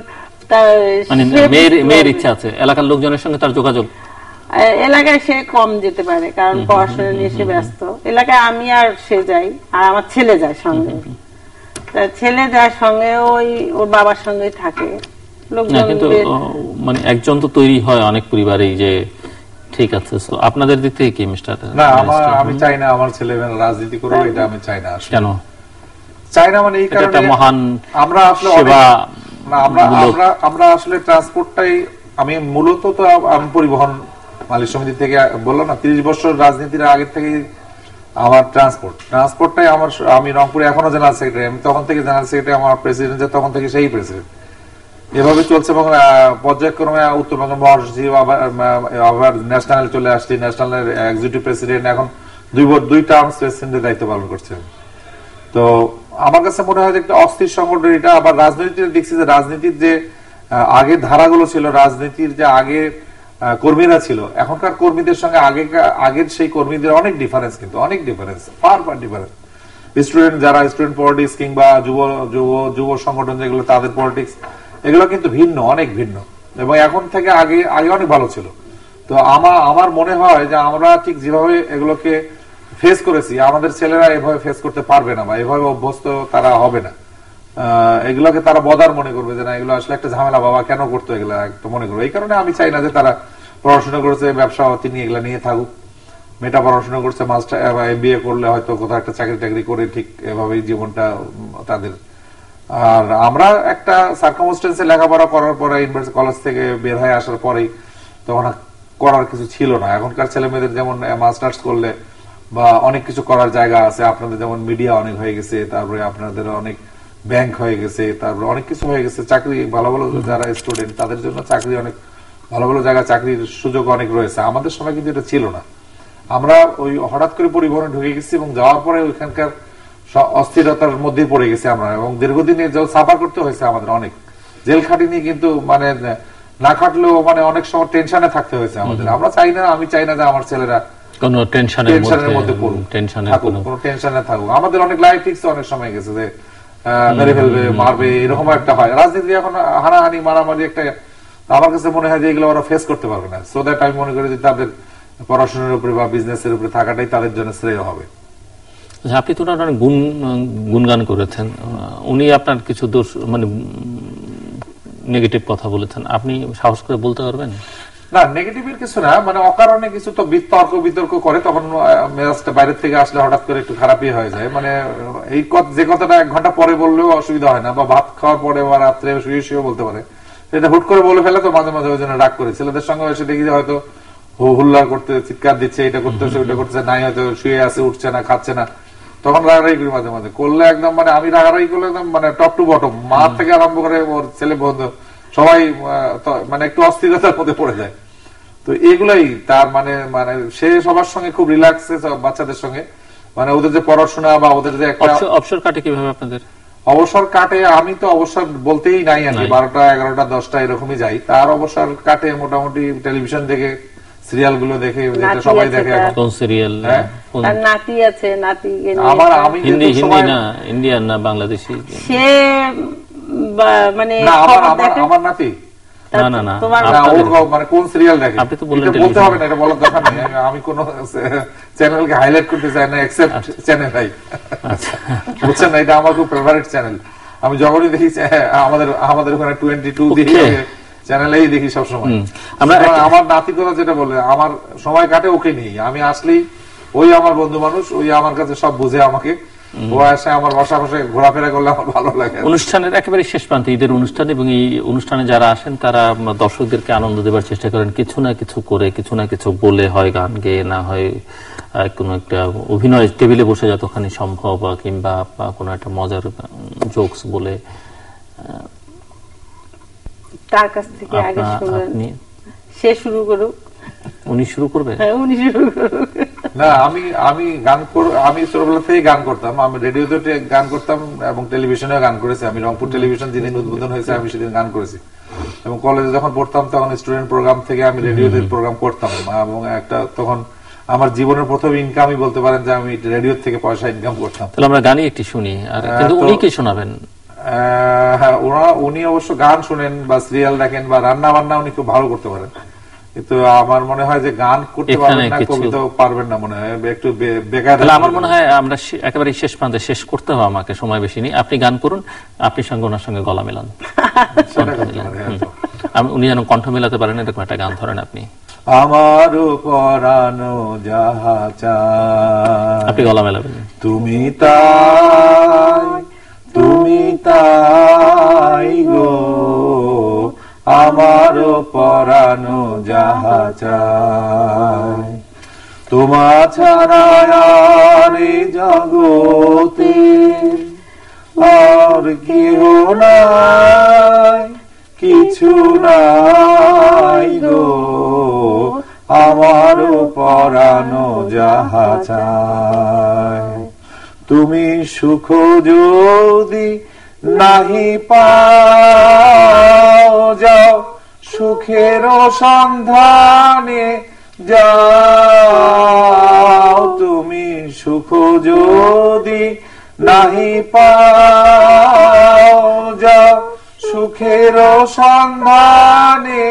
[SPEAKER 1] মানে মেয়ের ইচ্ছা আছে, এলাকার লোকজনের সঙ্গে তার যোগাযোগ
[SPEAKER 2] এলাকায় সে কম যেতে পারে, কারণ পড়াশোনা নিয়ে সে ব্যস্ত। এলাকায় আমি আর সে যাই, আর আমার ছেলে যায় সঙ্গে। ছেলে যায় সঙ্গে, ওই ওর বাবার সঙ্গে থাকে।
[SPEAKER 1] কিন্তু মানে একজন তো তৈরি হয় অনেক পরিবারেই যে ঠিক আছে। আপনাদের দিক থেকে কি মিস্টার?
[SPEAKER 3] না, আমি চাই না আমার ছেলে রাজনীতি করবে, এটা আমি চাই না।
[SPEAKER 1] কেন
[SPEAKER 3] চাই না? মানে এই কারণে
[SPEAKER 1] মহান
[SPEAKER 3] আমরা আসলে আমরা আসলে ট্রান্সপোর্টটাই, আমি মূলত তো আমি পরিবহন মালিক সমিতি থেকে বললাম না, 30 বছর রাজনীতির আগের থেকে আমার ট্রান্সপোর্টটাই আমার। আমি রংপুরে এখনো জেনারেল সেক্রেটারি, আমি তখন থেকে জেনারেল সেক্রেটারি, আমার প্রেসিডেন্ট তখন থেকে সেই প্রেসিডেন্ট, এভাবে চলছে। এবং পর্যায়ক্রমে উত্তরবঙ্গের মহাসচিব, আবার ন্যাশনাল চলে আসছি, ন্যাশনালের এক্সিকিউটিভ প্রেসিডেন্ট, এখন 2 টার্মস প্রেসিডেন্টের দায়িত্ব পালন করছেন। তো আমার কাছে মনে হয় যে একটা অস্থির সংগঠন এটা। আবার রাজনীতিতে দেখছি যে রাজনীতির যে আগের ধারাগুলো ছিল, রাজনীতির যে আগে কর্মীরা ছিল, এখনকার কর্মীদের সঙ্গে আগের সেই কর্মীদের অনেক ডিফারেন্স, কিন্তু অনেক ডিফারেন্স, ফার ডিফারেন্স। স্টুডেন্ট যারা স্টুডেন্ট পলিটিক্স কিংবা যুব সংগঠন যেগুলো, তাদের পলিটিক্স এগুলো কিন্তু ভিন্ন, অনেক ভিন্ন, এবং এখন থেকে আগে অনেক ভালো ছিল। তো আমার মনে হয় যে আমরা ঠিক যেভাবে এগুলোকে ফেস করেছি, আমাদের ছেলেরা এভাবে ফেস করতে পারবে না, বা এভাবে অভ্যস্ত তারা হবে না। এগুলোকে তারা বদার মনে করবে যে না, এগুলো আসলে একটা ঝামেলা, বাবা কেন করতো এগুলো, একটা মনে করবে। এই কারণে আমি চাই না যে তারা পড়াশোনা করেছে, ব্যবসা তিনি এগুলা নিয়ে থাকুক। মেয়েটা পড়াশোনা করছে, মাস্টার MBA করলে হয়তো কোথাও একটা চাকরি টাকরি করে ঠিক এভাবেই জীবনটা তাদের। আর আমরা একটা সার্কামস্টেন্সে লেখাপড়া করার পরে, ইউনিভার্সিটি কলেজ থেকে বের হয়ে আসার পরেই তখন করার কিছু ছিল না। এখনকার ছেলে মেয়েদের যেমন মাস্টার্স করলে বা অনেক কিছু করার জায়গা আছে, আপনাদের যেমন মিডিয়া অনেক হয়ে গেছে, তারপরে আপনাদের অনেক ব্যাংক হয়ে গেছে, তারপরে অনেক কিছু হয়ে গেছে, চাকরি ভালো ভালো যারা স্টুডেন্ট তাদের জন্য চাকরি অনেক ভালো ভালো জায়গা, চাকরির সুযোগ অনেক রয়েছে। আমাদের সময় কিন্তু এটা ছিল না। আমরা ওই হঠাৎ করে পরিবহনে ঢুকে গেছি, এবং যাওয়ার পরে ওইখানকার অস্থিরতার মধ্যে পড়ে গেছি আমরা, এবং দীর্ঘদিনে সাফার করতে হয়েছে আমাদের অনেক। জেল খাটিনি, কিন্তু মানে না খাটলেও মানে অনেক সময় টেনশনে থাকতে হয়েছে আমাদের। আমরা চাই না, আমি চাই না যে আমার ছেলেরা
[SPEAKER 1] কোনো টেনশনের মধ্যে পড়ুক,
[SPEAKER 3] কোনো টেনশনে থাকুক। আমাদের অনেক লাইফ রিস্ক অনেক সময় গেছে যে মেরে ফেলবে, মারবে, এরকম একটা হয়। রাজনীতি এখন হানাহানি, মারামারি একটা, আমার কাছে মনে হয় যে এগুলো ওরা ফেস করতে পারবে না। সো দ্যাট আমি মনে করি যে তাদের পড়াশোনার উপরে বা বিজনেসের উপরে থাকাটাই তাদের জন্য শ্রেয় হবে।
[SPEAKER 1] আপনি তো অনেক গুণগান করেছেন, উনি আপনার কিছু দোষ মানে নেগেটিভ কথা বলেছেন, আপনি সাহস করে বলতে পারবেন?
[SPEAKER 3] না, নেগেটিভের কিছু না, মানে অকারণে কিছু তো বিতর্ক করে, তখন মেজাজটা বাইরের থেকে আসলে হঠাৎ করে একটু খারাপই হয়ে যায়। মানে এই যে কথাটা 1 ঘন্টা পরে বললেও অসুবিধা হয় না, বা ভাত খাওয়ার পরে বা রাত্রে শুয়ে বলতে পারে, এটা হুট করে বলে ফেলে, তো মাঝে মাঝে ওই জন্য রাগ করে। ছেলেদের সঙ্গে এসে দেখি যে হয়তো হুল্লা করতে, চিৎকার দিচ্ছে, এটা করতেছে ওটা করতেছে, নাই হয়তো শুয়ে আছে, উঠছে না, খাচ্ছে না, তখন রাগারাগি করি মাঝে মাঝে। করলে একদম মানে আমি রাগারাগি করলে একদম মানে টপ টু বটম, মা থেকে আরম্ভ করে ওর ছেলে বন্ধু সবাই মানে একটু অস্থিরতার মধ্যে পড়ে যায়। তো এগুলাই তার মানে সে সবার সঙ্গে খুব রিল্যাক্স, বাচ্চাদের সঙ্গে, মানে ওদের যে পড়াশোনা বা ওদের যে একটা
[SPEAKER 1] অবসর কাটে কিভাবে আপনাদের?
[SPEAKER 3] অবসর কাটে, আমি তো অবসর বলতেই নাই, আমি 12টা 11টা 10টা এরকমই যাই। তার অবসর কাটে মোটামুটি টেলিভিশন দেখে, সিরিয়াল গুলো দেখে, যেটা সবাই দেখে।
[SPEAKER 1] কোন সিরিয়াল?
[SPEAKER 2] নাতি আছে, নাতি
[SPEAKER 3] আমি
[SPEAKER 1] হিন্দি না ইন্ডিয়ান না বাংলাদেশি?
[SPEAKER 2] সে মানে
[SPEAKER 3] আমার নাতি
[SPEAKER 1] না
[SPEAKER 3] মানে কোন সিরিয়াল দেখে আপনি তো বলতে হবে না, এটা বলার দরকার নেই। আমি কোন চ্যানেলকে হাইলাইট করতে চাই না, এক্সেপ্ট চ্যানেল আই, বুঝছেন না? এটা আমার খুব ফেভারিট চ্যানেল। আমি যখনই দেখি আমাদের ওখানে 22 দেখি, চ্যানেলেই দেখি সবসময়। আমার নাতি কথা যেটা বলে, আমার সময় কাটে ওকে নিয়ে। আমি আসলেই ওই আমার বন্ধু মানুষ, ওই আমার কাছে সব বুঝে আমাকে, ও আসে আমার পাশে ঘোরাফেরা করলে আমার ভালো লাগে।
[SPEAKER 1] অনুষ্ঠানের একেবারে শেষ প্রান্তে, ঈদের অনুষ্ঠান, এবং এই অনুষ্ঠানে যারা আসেন তারা দর্শকদেরকে আনন্দ দেওয়ার চেষ্টা করেন কিছু না কিছু করে, কিছু না কিছু বলে, হয় গান গেয়ে, না হয় কোনো একটা অভিনয় টেবিলে বসে যতখানি সম্ভব, কিংবা কোনো একটা মজার জোকস বলে।
[SPEAKER 2] তার কাছ থেকে আগে শুনুন, সে শুরু করুক।
[SPEAKER 1] উনি শুরু করবে?
[SPEAKER 2] হ্যাঁ, উনি শুরু করুক।
[SPEAKER 3] না, আমি ছোটবেলা থেকে গান করতাম। আমি রেডিওতে গান করতাম এবং টেলিভিশনে গান করেছি। আমি রংপুর টেলিভিশন যেদিন উদ্বোধন হয়েছে আমি সেদিন গান করেছি, এবং কলেজে যখন পড়তাম তখন স্টুডেন্ট প্রোগ্রাম থেকে আমি রেডিওতে প্রোগ্রাম করতাম, এবং একটা তখন আমার জীবনের প্রথম ইনকামই বলতে পারেন যে আমি রেডিও থেকে পয়সা ইনকাম করতাম।
[SPEAKER 1] তাহলে আমরা গানই একটি শুনি, আর কিন্তু উনি কি শোনাবেন?
[SPEAKER 3] হ্যাঁ, উনি অবশ্য গান শুনেন বা সিরিয়াল দেখেন বা রান্না বান্না উনি খুব ভালো করতে পারেন, কিন্তু আমার মনে হয় যে গান করতে পারবেন না, কবিতাও পারবেন না মনে হয়, একটু বেকার।
[SPEAKER 1] আমার মনে হয় আমরা একেবারে শেষ প্রান্তে শেষ করতে হবে, আমাকে সময় বেশি নেই। আপনি গান করুন, আপনি সঙ্গে ওনার সঙ্গে গলা মেলান, উনি যেন কণ্ঠ মেলাতে পারেন, এরকম একটা গান ধরেন আপনি।
[SPEAKER 3] আমারও পরানো যাহা চায়,
[SPEAKER 1] আপনি গলা মেলাবেন।
[SPEAKER 3] তুমি তাই গো, আমারও পরানো যাহা চায়, তোমা ছাড়া আর এই জগতে আর কেহ নাই, কিছু নাই গো, আমারও পরানো যাহা চায়, তুমি সুখ যদি নাহি পাও যাও, সুখের সন্ধানে যাও, তুমি সুখ যদি নাহি পাও যাও, সুখের সন্ধানে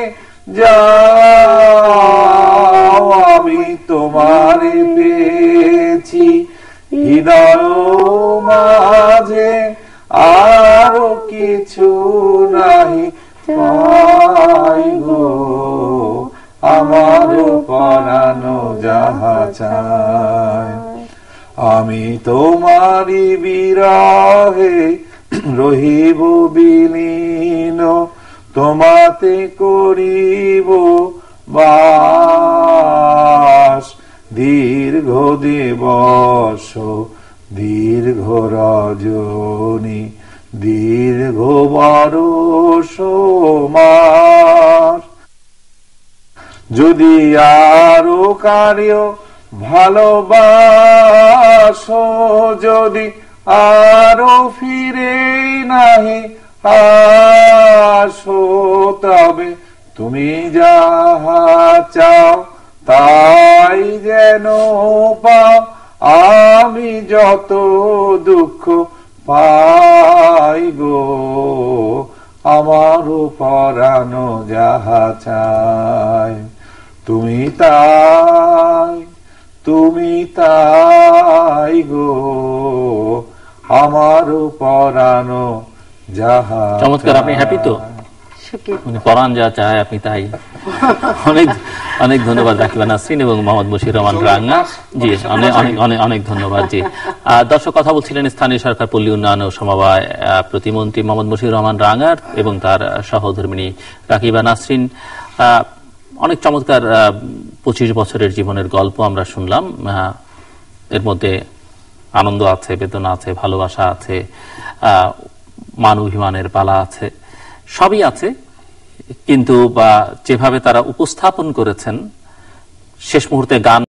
[SPEAKER 3] যাও, আমি তোমারে পেয়েছি হৃদয় মাঝে, আরো কিছু নাহি পাই গো, আমারও পরানো যাহা চায়, আমি তোমারি বিরহে রহিব বিলীন, তোমাতে করিব বাস, দীর্ঘ দিবস দীর্ঘ রজনী দীর্ঘ বরষ মাস, যদি আরো কার্য ভালোবাসো, যদি আরো ফিরে নাহি আসো, তবে তুমি যাহা চাও তাই যেন পাও, আমি যত দুঃখ পাই গো, আমারও পরানো যাহা চায়, তুমি তাই গো, আমারও পরানো যাহা।
[SPEAKER 1] চমৎকার, আপনি হ্যাপি তো? পরাণ যা চায় আপনি তাই। অনেক অনেক ধন্যবাদ রাকিবা নাসরিন এবং মোহাম্মদ মশিউর রহমান রাঙ্গা জি, অনেক অনেক অনেক ধন্যবাদ জি। দর্শক, কথা বলছিলেন স্থানীয় সরকার পল্লী উন্নয়ন ও সমবায় প্রতিমন্ত্রী মোহাম্মদ মশিউর রহমান রাঙ্গার এবং তার সহধর্মিণী রাকিবা নাসরিন। অনেক চমৎকার 25 বছরের জীবনের গল্প আমরা শুনলাম। এর মধ্যে আনন্দ আছে, বেদনা আছে, ভালোবাসা আছে, মান অভিমানের পালা আছে, সবই আছে। কিন্তু যেভাবে তারা উপস্থাপন করেছেন, শেষ মুহূর্তে গান